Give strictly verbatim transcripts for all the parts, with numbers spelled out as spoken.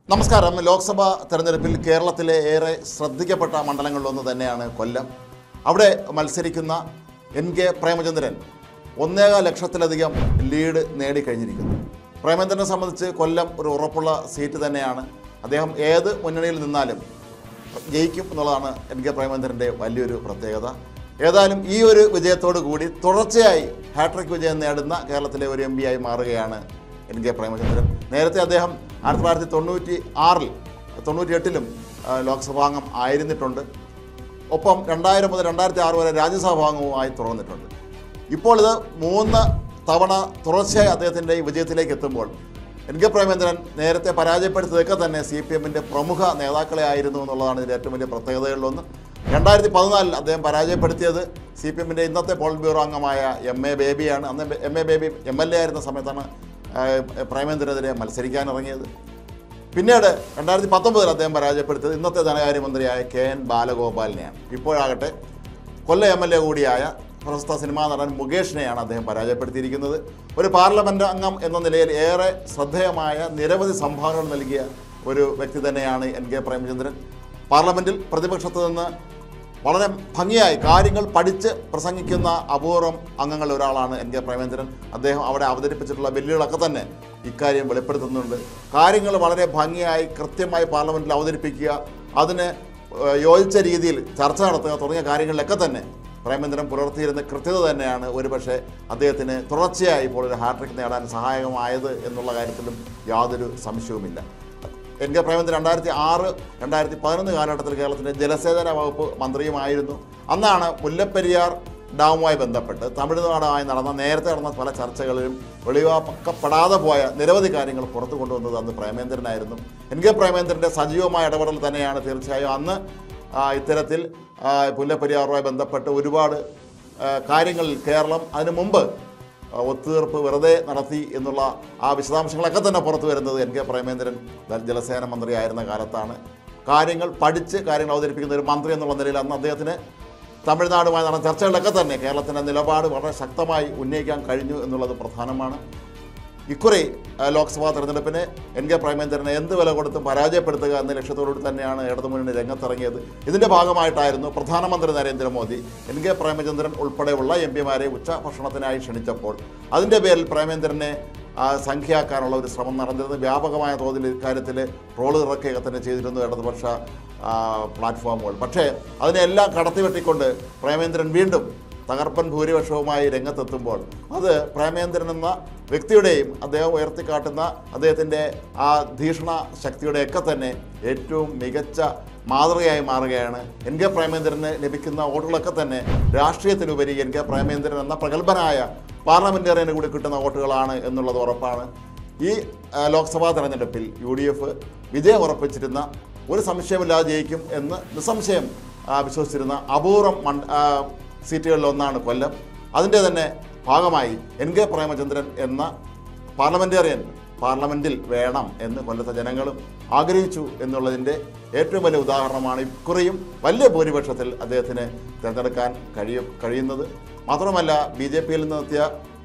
നമസ്കാരം. ലോക്സഭാ തെരഞ്ഞെടുപ്പിൽ കേരളത്തിലെ ഏറെ ശ്രദ്ധിക്കപ്പെട്ട മണ്ഡലങ്ങളിലൊന്ന് തന്നെയാണ് കൊല്ലം. അവിടെ മത്സരിക്കുന്ന എൻ കെ പ്രേമചന്ദ്രൻ ഒന്നേകാൽ ലക്ഷത്തിലധികം ലീഡ് നേടിക്കഴിഞ്ഞിരിക്കുന്നു. പ്രേമചന്ദ്രനെ സംബന്ധിച്ച് കൊല്ലം ഒരു ഉറപ്പുള്ള സീറ്റ് തന്നെയാണ്. അദ്ദേഹം ഏത് മുന്നണിയിൽ നിന്നാലും ജയിക്കും എന്നുള്ളതാണ് എൻ കെ പ്രേമചന്ദ്രൻ്റെ വലിയൊരു പ്രത്യേകത. ഏതായാലും ഈ ഒരു വിജയത്തോടു കൂടി തുടർച്ചയായി ഹാട്രിക് വിജയം നേടുന്ന കേരളത്തിലെ ഒരു എം പി ആയി മാറുകയാണ് എൻ കെ പ്രേമചന്ദ്രൻ. നേരത്തെ അദ്ദേഹം ആയിരത്തി തൊള്ളായിരത്തി തൊണ്ണൂറ്റി ആറിൽ തൊണ്ണൂറ്റി എട്ടിലും ലോക്സഭാംഗം ആയിരുന്നിട്ടുണ്ട്. ഒപ്പം രണ്ടായിരം മുതൽ രണ്ടായിരത്തി ആറ് വരെ രാജ്യസഭാംഗവുമായി തുടർന്നിട്ടുണ്ട്. ഇപ്പോൾ ഇത് മൂന്ന് തവണ തുടർച്ചയായി അദ്ദേഹത്തിൻ്റെ ഈ വിജയത്തിലേക്ക് എത്തുമ്പോൾ എൻ കെ പ്രേമചന്ദ്രൻ നേരത്തെ പരാജയപ്പെടുത്തിയതൊക്കെ തന്നെ സി പി എമ്മിൻ്റെ പ്രമുഖ നേതാക്കളെ ആയിരുന്നു എന്നുള്ളതാണ് ഇതിൻ്റെ ഏറ്റവും വലിയ പ്രത്യേകതകളിലൊന്ന്. രണ്ടായിരത്തി പതിനാലിൽ അദ്ദേഹം പരാജയപ്പെടുത്തിയത് സി പി എമ്മിൻ്റെ ഇന്നത്തെ പോളിറ്റ് ബ്യൂറോ അംഗമായ എം എ ബേബിയാണ്. അന്ന് M A Baby M L A ആയിരുന്ന സമയത്താണ് പ്രേമചന്ദ്രനെതിരെ മത്സരിക്കാനിറങ്ങിയത്. പിന്നീട് രണ്ടായിരത്തി പത്തൊമ്പതിൽ അദ്ദേഹം പരാജയപ്പെടുത്തിയത് ഇന്നത്തെ ധനകാര്യമന്ത്രിയായ കെ എൻ ബാലഗോപാലിനെയാണ്. ഇപ്പോഴാകട്ടെ കൊല്ലം എം എൽ എ കൂടിയായ പ്രശസ്ത സിനിമാ നടൻ മുകേഷിനെയാണ് അദ്ദേഹം പരാജയപ്പെടുത്തിയിരിക്കുന്നത്. ഒരു പാർലമെൻറ്റ് അംഗം എന്ന നിലയിൽ ഏറെ ശ്രദ്ധേയമായ നിരവധി സംഭാവനകൾ നൽകിയ ഒരു വ്യക്തി തന്നെയാണ് എൻ കെ പ്രേമചന്ദ്രൻ. പാർലമെൻറ്റിൽ പ്രതിപക്ഷത്ത് നിന്ന് വളരെ ഭംഗിയായി കാര്യങ്ങൾ പഠിച്ച് പ്രസംഗിക്കുന്ന അപൂർവം അംഗങ്ങളിൽ ഒരാളാണ് എൻ കെ പ്രേമചന്ദ്രൻ. അദ്ദേഹം അവിടെ അവതരിപ്പിച്ചിട്ടുള്ള വെല്ലുവിളികളൊക്കെ തന്നെ ഇക്കാര്യം വെളിപ്പെടുത്തുന്നുണ്ട്. കാര്യങ്ങൾ വളരെ ഭംഗിയായി കൃത്യമായി പാർലമെൻറ്റിൽ അവതരിപ്പിക്കുക, അതിന് യോജിച്ച രീതിയിൽ ചർച്ച നടത്തുക തുടങ്ങിയ കാര്യങ്ങളിലൊക്കെ തന്നെ പ്രേമചന്ദ്രൻ പുലർത്തിയിരുന്ന കൃത്യത തന്നെയാണ് ഒരുപക്ഷെ അദ്ദേഹത്തിന് തുടർച്ചയായി ഇപ്പോൾ ഒരു ഹാട്രിക് നേടാൻ സഹായകമായത് എന്നുള്ള കാര്യത്തിലും യാതൊരു സംശയവുമില്ല. എൻ കെ പ്രേമചന്ദ്രൻ രണ്ടായിരത്തി ആറ് രണ്ടായിരത്തി പതിനൊന്ന് കാലഘട്ടത്തിൽ കേരളത്തിൻ്റെ ജലസേചന വകുപ്പ് മന്ത്രിയുമായിരുന്നു. അന്നാണ് മുല്ലപ്പെരിയാർ ഡാമുമായി ബന്ധപ്പെട്ട് തമിഴ്നാടുമായി നടന്ന നേരത്തെ നടന്ന പല ചർച്ചകളിലും വെളിവാക്കപ്പെടാതെ പോയ നിരവധി കാര്യങ്ങൾ പുറത്തു കൊണ്ടുവന്നത് അന്ന് പ്രേമചന്ദ്രനായിരുന്നു. എൻ കെ പ്രേമചന്ദ്രൻ്റെ സജീവമായ ഇടപെടൽ തന്നെയാണ് തീർച്ചയായും അന്ന് ഇത്തരത്തിൽ മുല്ലപ്പെരിയാറുമായി ബന്ധപ്പെട്ട് ഒരുപാട് കാര്യങ്ങളിൽ കേരളം അതിനു മുമ്പ് ഒത്തുതീർപ്പ് വെറുതെ നടത്തി എന്നുള്ള ആ വിശദാംശങ്ങളൊക്കെ തന്നെ പുറത്തു വരുന്നത് എൻ കെ പ്രേമചന്ദ്രൻ ജലസേന മന്ത്രിയായിരുന്ന കാലത്താണ്. കാര്യങ്ങൾ പഠിച്ച് കാര്യങ്ങൾ അവതരിപ്പിക്കുന്ന ഒരു മന്ത്രി എന്നുള്ള നിലയിൽ അന്ന് അദ്ദേഹത്തിന് തമിഴ്നാടുമായി നടന്ന ചർച്ചകളിലൊക്കെ തന്നെ കേരളത്തിൻ്റെ നിലപാട് വളരെ ശക്തമായി ഉന്നയിക്കാൻ കഴിഞ്ഞു എന്നുള്ളത് പ്രധാനമാണ്. ഇക്കുറി ലോക്സഭാ തെരഞ്ഞെടുപ്പിന് എൻ കെ പ്രേമചന്ദ്രനെ എന്ത് വില കൊടുത്തും പരാജയപ്പെടുത്തുക എന്ന ലക്ഷ്യത്തോടുകൂടി തന്നെയാണ് ഇടതുമുന്നണി രംഗത്തിറങ്ങിയത്. ഇതിൻ്റെ ഭാഗമായിട്ടായിരുന്നു പ്രധാനമന്ത്രി നരേന്ദ്രമോദി എൻ കെ പ്രേമചന്ദ്രൻ ഉൾപ്പെടെയുള്ള എം പിമാരെ ഉച്ചഭക്ഷണത്തിനായി ക്ഷണിച്ചപ്പോൾ അതിൻ്റെ പേരിൽ പ്രേമചന്ദ്രനെ സംഖ്യയാക്കാനുള്ള ഒരു ശ്രമം നടന്നിരുന്നത്. വ്യാപകമായ തോതിൽ ഇക്കാര്യത്തിൽ ട്രോള് ഇറക്കുകയൊക്കെ തന്നെ ചെയ്തിരുന്നു ഇടതുപക്ഷ പ്ലാറ്റ്ഫോമുകൾ. പക്ഷേ അതിനെല്ലാം കടത്തിവെട്ടിക്കൊണ്ട് പ്രേമചന്ദ്രൻ വീണ്ടും തകർപ്പൻ ഭൂരിപക്ഷവുമായി രംഗത്തെത്തുമ്പോൾ അത് പ്രേമചന്ദ്രൻ എന്ന വ്യക്തിയുടെയും അദ്ദേഹം ഉയർത്തിക്കാട്ടുന്ന അദ്ദേഹത്തിൻ്റെ ആ ഭീഷണ ശക്തിയുടെയൊക്കെ തന്നെ ഏറ്റവും മികച്ച മാതൃകയായി മാറുകയാണ്. എൻ കെ പ്രേമചന്ദ്രന് ലഭിക്കുന്ന വോട്ടുകളൊക്കെ തന്നെ രാഷ്ട്രീയത്തിനുപരി എൻ കെ പ്രേമചന്ദ്രൻ എന്ന പ്രഗത്ഭനായ പാർലമെൻറ്റേറിയന് കൂടി കിട്ടുന്ന വോട്ടുകളാണ് എന്നുള്ളത് ഉറപ്പാണ്. ഈ ലോക്സഭാ തെരഞ്ഞെടുപ്പിൽ യു ഡി എഫ് വിജയം ഉറപ്പിച്ചിരുന്ന ഒരു സംശയമില്ലാതെ ജയിക്കും എന്ന് നിസ്സംശയം വിശ്വസിച്ചിരുന്ന അപൂർവം മണ്ഡ സീറ്റുകളിലൊന്നാണ് കൊല്ലം. അതിൻ്റെ തന്നെ ഭാഗമായി എൻ കെ പ്രേമചന്ദ്രൻ എന്ന പാർലമെൻറ്റേറിയൻ പാർലമെൻറ്റിൽ വേണം എന്ന് കൊല്ലത്തെ ജനങ്ങളും ആഗ്രഹിച്ചു എന്നുള്ളതിൻ്റെ ഏറ്റവും വലിയ ഉദാഹരണമാണ് ഇക്കുറിയും വലിയ ഭൂരിപക്ഷത്തിൽ അദ്ദേഹത്തിന് തിരഞ്ഞെടുക്കാൻ കഴിയും കഴിയുന്നത്. മാത്രമല്ല ബി ജെ പിയിൽ നിന്നെത്തിയ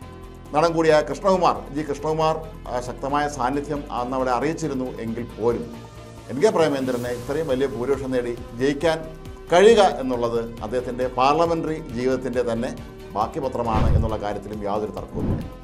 നടൻ കൂടിയായ കൃഷ്ണകുമാർ ജി കൃഷ്ണകുമാർ ശക്തമായ സാന്നിധ്യം അന്ന് അവിടെ അറിയിച്ചിരുന്നു എങ്കിൽ പോലും എൻ കെ പ്രേമചന്ദ്രനെ ഇത്രയും വലിയ ഭൂരിപക്ഷം നേടി ജയിക്കാൻ കഴിയുക എന്നുള്ളത് അദ്ദേഹത്തിൻ്റെ പാർലമെൻ്ററി ജീവിതത്തിൻ്റെ തന്നെ ബാക്കി പത്രമാണ് എന്നുള്ള കാര്യത്തിലും യാതൊരു തർക്കവുമില്ല.